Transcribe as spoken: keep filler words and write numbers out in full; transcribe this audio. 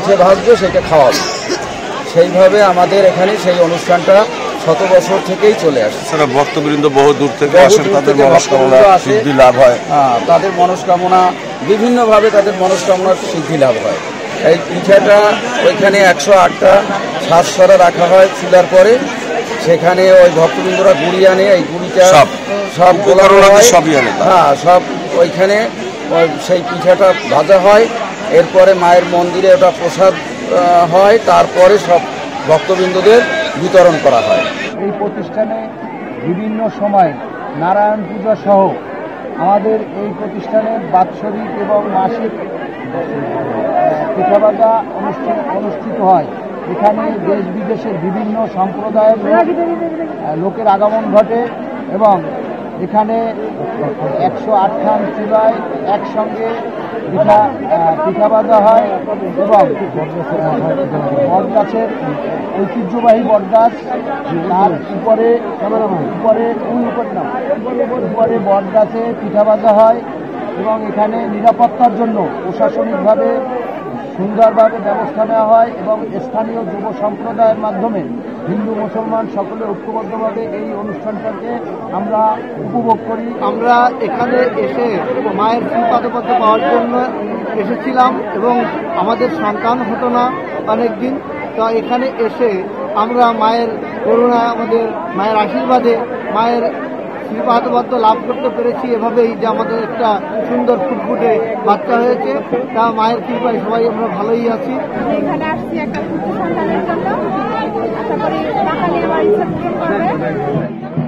পিঠে ভাজবে, সেটা খাওয়াবে। সেইভাবে আমাদের এখানে সেই অনুষ্ঠানটা শত বছর থেকেই চলে আসে। সেটা ভক্তবৃন্দ বহু দূর থেকে আসেন, তাদের মনস্কামনা সিদ্ধি লাভ হয়। হ্যাঁ, তাদের মনস্কামনা বিভিন্নভাবে তাদের মনস্কামনার সিদ্ধি লাভ হয়। এই পিঠাটা ওইখানে একশো আটটা সাত সরা রাখা হয় চুলার পরে, সেখানে ওই ভক্তবৃন্দরা গুড়ি আনে, এই গুড়িটা সব সব সবই আনে। হ্যাঁ, সব ওইখানে সেই পিঠাটা ভাজা হয়। এরপরে মায়ের মন্দিরে ওটা প্রসাদ হয়, তারপরে সব ভক্তবৃন্দদের বিতরণ করা হয়। এই প্রতিষ্ঠানে বিভিন্ন সময় নারায়ণ পূজা সহ আমাদের এই প্রতিষ্ঠানের বাৎসরিক এবং মাসিক পিঠা ভাজা অনুষ্ঠান অনুষ্ঠিত হয়। এখানে দেশ বিদেশের বিভিন্ন সম্প্রদায়ের লোকের আগমন ঘটে এবং এখানে একশো আটখান চুলায় একসঙ্গে পিঠা পিঠা ভাজা হয় এবং বটগাছের ঐতিহ্যবাহী বটগাছ, তার উপরে উপরে উপরে বটগাছে পিঠা ভাজা হয় এবং এখানে নিরাপত্তার জন্য প্রশাসনিকভাবে সুন্দরভাবে ব্যবস্থা নেওয়া হয় এবং স্থানীয় যুব সম্প্রদায়ের মাধ্যমে হিন্দু মুসলমান সকলে ঐক্যবদ্ধভাবে এই অনুষ্ঠানটাকে আমরা উপভোগ করি। আমরা এখানে এসে মায়ের কৃপাদপত্র পাওয়ার জন্য এসেছিলাম এবং আমাদের সন্তান হতো না অনেকদিন, তো এখানে এসে আমরা মায়ের করুণা, আমাদের মায়ের আশীর্বাদে মায়ের কৃপাদপত্র লাভ করতে পেরেছি। এভাবেই যে আমাদের একটা সুন্দর ফুটফুটে বাচ্চা হয়েছে, তা মায়ের কৃপায় সবাই আমরা ভালোই আছি। এখানে আসছি একটা পুত্র সন্তানের জন্য, আশা করি টাকা নিয়ে আমার ইচ্ছা পূরণ করবে।